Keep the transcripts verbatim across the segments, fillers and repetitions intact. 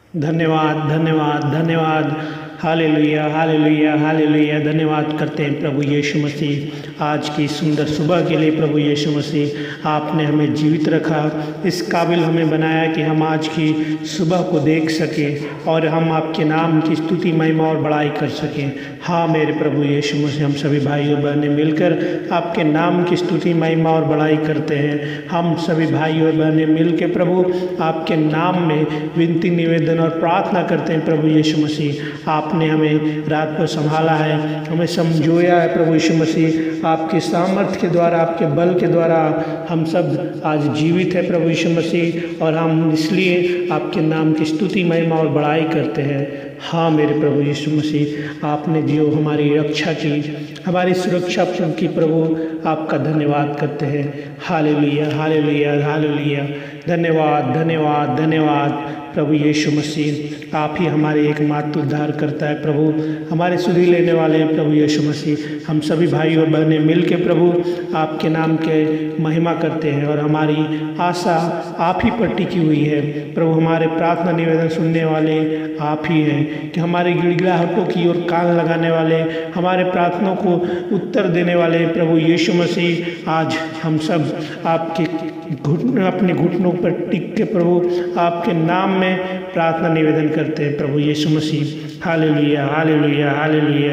धन्यवाद धन्यवाद धन्यवाद। हालेलुया हालेलुया हालेलुया। धन्यवाद करते हैं प्रभु यीशु मसीह आज की सुंदर सुबह के लिए। प्रभु यीशु मसीह आपने हमें जीवित रखा, इस काबिल हमें बनाया कि हम आज की सुबह को देख सकें और हम आपके नाम की स्तुति महिमा और बड़ाई कर सकें। हाँ मेरे प्रभु यीशु मसीह, हम सभी भाई और बहनें मिलकर आपके नाम की स्तुति महिमा और बड़ाई करते हैं। हम सभी भाई और बहनें मिल के प्रभु आपके नाम में विनती निवेदन और प्रार्थना करते हैं। प्रभु यीशु मसीह आपने हमें रात को संभाला है, हमें समझोया है। प्रभु यीशु मसीह आपके सामर्थ्य के द्वारा, आपके बल के द्वारा हम सब आज जीवित है प्रभु यीशु मसीह, और हम इसलिए आपके नाम की स्तुति महिमा और बड़ाई करते हैं। हाँ मेरे प्रभु यीशु मसीह, आपने जो हमारी रक्षा की, हमारी सुरक्षा की, प्रभु आपका धन्यवाद करते हैं। हालेलुया हालेलुया हालेलुया। धन्यवाद धन्यवाद धन्यवाद प्रभु यीशु मसीह, आप ही हमारे एकमात्र उद्धार करता है। प्रभु हमारे सुधि लेने वाले हैं प्रभु यीशु मसीह। हम सभी भाई और बहनें मिल के प्रभु आपके नाम के महिमा करते हैं, और हमारी आशा आप ही पर टिकी हुई है। प्रभु हमारे प्रार्थना निवेदन सुनने वाले आप ही हैं, कि हमारे गिड़गिड़ाहटों की ओर कान लगाने वाले, हमारे प्रार्थनाओं को उत्तर देने वाले प्रभु यीशु मसीह। आज हम सब आपके घुटनों अपने घुटनों पर टिक के प्रभु आपके नाम में प्रार्थना निवेदन करते हैं प्रभु यीशु मसीह। हालेलुया हालेलुया हालेलुया।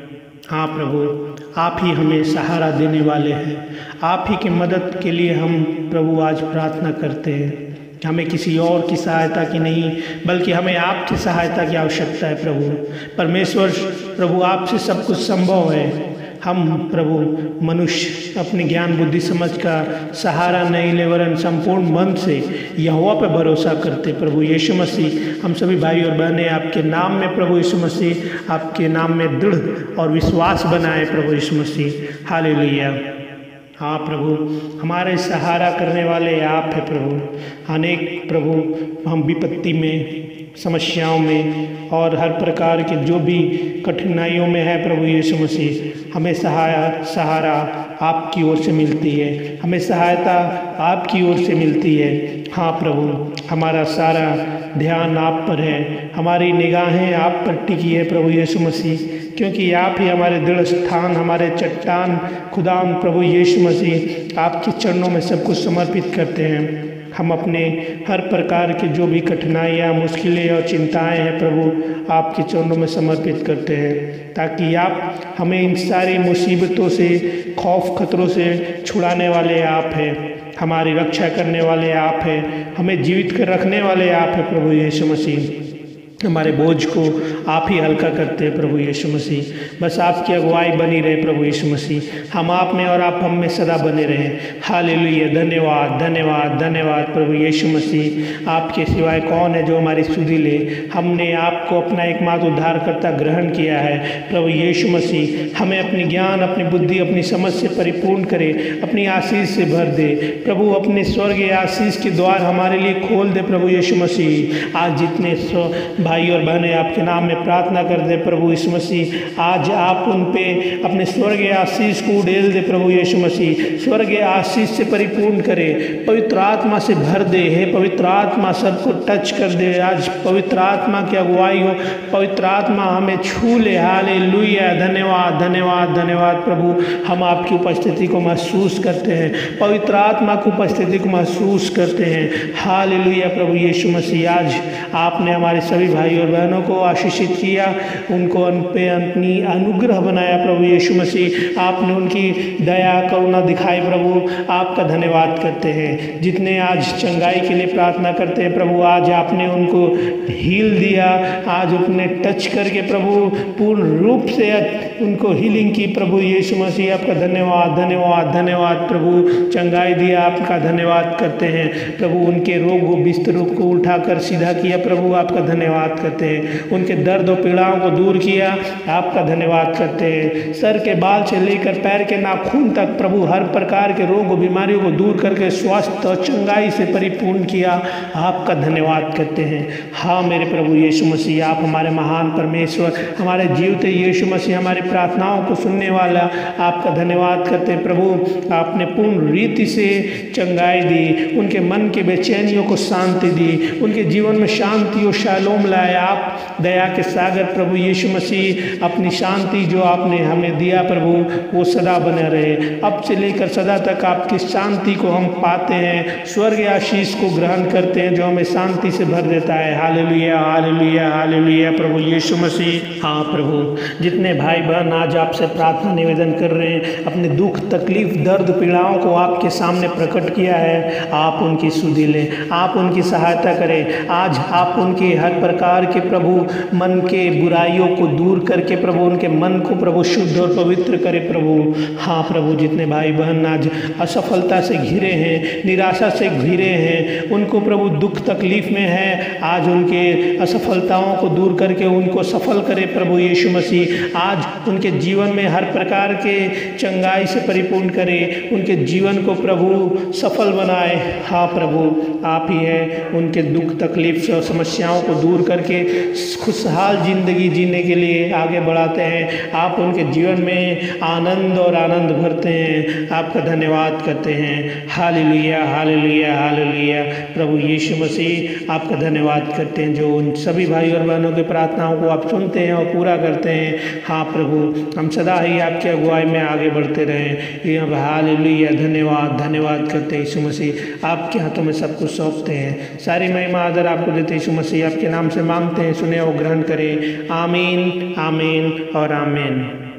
हाँ प्रभु, आप ही हमें सहारा देने वाले हैं। आप ही की मदद के लिए हम प्रभु आज प्रार्थना करते हैं। हमें किसी और की सहायता की नहीं, बल्कि हमें आपकी सहायता की आवश्यकता है। प्रभु परमेश्वर, प्रभु आपसे सब कुछ संभव है। हम प्रभु मनुष्य अपने ज्ञान बुद्धि समझ का सहारा नहीं ले, वरन संपूर्ण मन से यहोवा पर भरोसा करते। प्रभु यीशु मसीह, हम सभी भाई और बहनें आपके नाम में प्रभु यीशु मसीह आपके नाम में दृढ़ और विश्वास बनाए प्रभु यीशु मसीह। हालेलुया। हाँ प्रभु, हमारे सहारा करने वाले आप हैं प्रभु। अनेक प्रभु हम विपत्ति में, समस्याओं में और हर प्रकार के जो भी कठिनाइयों में है प्रभु यीशु मसीह, हमें सहारा सहारा आपकी ओर से मिलती है, हमें सहायता आपकी ओर से मिलती है। हाँ प्रभु, हमारा सारा ध्यान आप पर है, हमारी निगाहें आप पर टिकी है प्रभु यीशु मसीह, क्योंकि आप ही हमारे दृढ़ स्थान, हमारे चट्टान खुदाम प्रभु यीशु मसीह। आपके चरणों में सब कुछ समर्पित करते हैं। हम अपने हर प्रकार के जो भी कठिनाइयाँ, मुश्किलें और चिंताएं हैं प्रभु आपके चरणों में समर्पित करते हैं, ताकि आप हमें इन सारी मुसीबतों से, खौफ खतरों से छुड़ाने वाले आप हैं, हमारी रक्षा करने वाले आप हैं, हमें जीवित कर रखने वाले आप हैं प्रभु यीशु मसीह। हमारे बोझ को आप ही हल्का करते हैं प्रभु यीशु मसीह। बस आपकी अगुवाई बनी रहे प्रभु यीशु मसीह, हम आप में और आप हम में सदा बने रहें। हालेलुया। धन्यवाद धन्यवाद धन्यवाद प्रभु यीशु मसीह। आपके सिवाय कौन है जो हमारी सुधि ले। हमने आपको अपना एकमात्र उद्धारकर्ता ग्रहण किया है प्रभु यीशु मसीह। हमें अपनी ज्ञान, अपनी बुद्धि, अपनी समझ से परिपूर्ण करे, अपनी आशीष से भर दे प्रभु। अपने स्वर्गीय आशीष के द्वार हमारे लिए खोल दे प्रभु यीशु मसीह। आज जितने भाई और बहनें आपके नाम में प्रार्थना कर दे प्रभु यीशु मसीह, आज आप उन पे अपने स्वर्गीय आशीष को उड़ेल दे प्रभु यीशु मसीह। स्वर्गीय आशीष से परिपूर्ण करे, पवित्र आत्मा से भर दे। हे पवित्र आत्मा, सबको टच कर दे। आज पवित्र आत्मा की अगुवाई हो, पवित्र आत्मा हमें छू ले। हालेलुया। धन्यवाद धन्यवाद धन्यवाद प्रभु, हम आपकी उपस्थिति को महसूस करते हैं, पवित्र आत्मा की उपस्थिति को महसूस करते हैं। हालेलुया प्रभु यीशु मसीह। आज आपने हमारे सभी भाई और बहनों को आशीषित किया, उनको उन पे अपनी अनुग्रह बनाया प्रभु यीशु मसीह। आपने उनकी दया करुणा दिखाई प्रभु, आपका धन्यवाद करते हैं। जितने आज चंगाई के लिए प्रार्थना करते हैं प्रभु, आज आपने उनको हील दिया, आज अपने टच करके प्रभु पूर्ण रूप से उनको हीलिंग की प्रभु यीशु मसीह। आपका धन्यवाद धन्यवाद धन्यवाद प्रभु, चंगाई दिया, आपका धन्यवाद करते हैं प्रभु। उनके रोग बिस्तरों को उठाकर सीधा किया प्रभु, आपका धन्यवाद करते हैं। उनके दर्द और पीड़ाओं को दूर किया, आपका धन्यवाद करते हैं। सर के बाल से लेकर पैर के नाखून तक प्रभु हर प्रकार के रोग और बीमारियों को दूर करके स्वास्थ्य और चंगाई से परिपूर्ण किया, आपका धन्यवाद करते हैं। हाँ मेरे प्रभु यीशु मसीह, आप हमारे महान परमेश्वर, हमारे जीवते यीशु मसीह, हमारी प्रार्थनाओं को सुनने वाला, आपका धन्यवाद करते हैं। प्रभु आपने पूर्ण रीति से चंगाई दी, उनके मन के बेचैनियों को शांति दी, उनके जीवन में शांति और शालोम लाया। आप दया के सागर प्रभु यीशु मसीह, अपनी शांति जो आपने हमें दिया प्रभु, वो सदा बने रहे। अब से लेकर सदा तक आपकी शांति को हम पाते हैं, स्वर्ग आशीष को ग्रहण करते हैं जो हमें शांति से भर देता है। हालेलुया, हालेलुया, हालेलुया प्रभु यीशु मसीह। हाँ प्रभु, जितने भाई बहन आज आपसे प्रार्थना निवेदन कर रहे हैं, अपने दुख तकलीफ दर्द पीड़ाओं को आपके सामने प्रकट किया है, आप उनकी सुधि लें, आप उनकी सहायता करें। आज आप उनकी हर प्रकार के प्रभु मन के बुराइयों को दूर करके प्रभु उनके मन को प्रभु शुद्ध और पवित्र करें प्रभु। हाँ प्रभु, जितने भाई बहन आज असफलता से घिरे हैं, निराशा से घिरे हैं, उनको प्रभु दुख तकलीफ में है, आज उनके असफलताओं को दूर करके उनको सफल करे प्रभु यीशु मसीह। आज उनके जीवन में हर प्रकार के चंगाई से परिपूर्ण करे, उनके जीवन को प्रभु सफल बनाए। हाँ प्रभु, आप ही हैं उनके दुख तकलीफ से और समस्याओं को दूर करके खुशहाल जिंदगी जीने के लिए आगे बढ़ाते हैं। आप उनके जीवन में आनंद और आनंद भरते हैं, आपका धन्यवाद करते हैं। हालेलुया, हालेलुया, हालेलुया प्रभु यीशु मसीह, आपका धन्यवाद करते हैं जो उन सभी भाई और बहनों की प्रार्थनाओं को आप सुनते हैं और पूरा करते हैं। हाँ प्रभु, हम सदा ही आपकी अगुवाई में आगे बढ़ते रहें। हालेलुया, धन्यवाद, धन्यवाद करते हैं यीशु मसीह। आपके हाथों में सब कुछ सौंपते हैं, सारी महिमा आदर आपको देते यीशु मसीह। आपके नाम से मांगते हैं, सुने और ग्रहण करें। आमीन, आमीन और आमीन।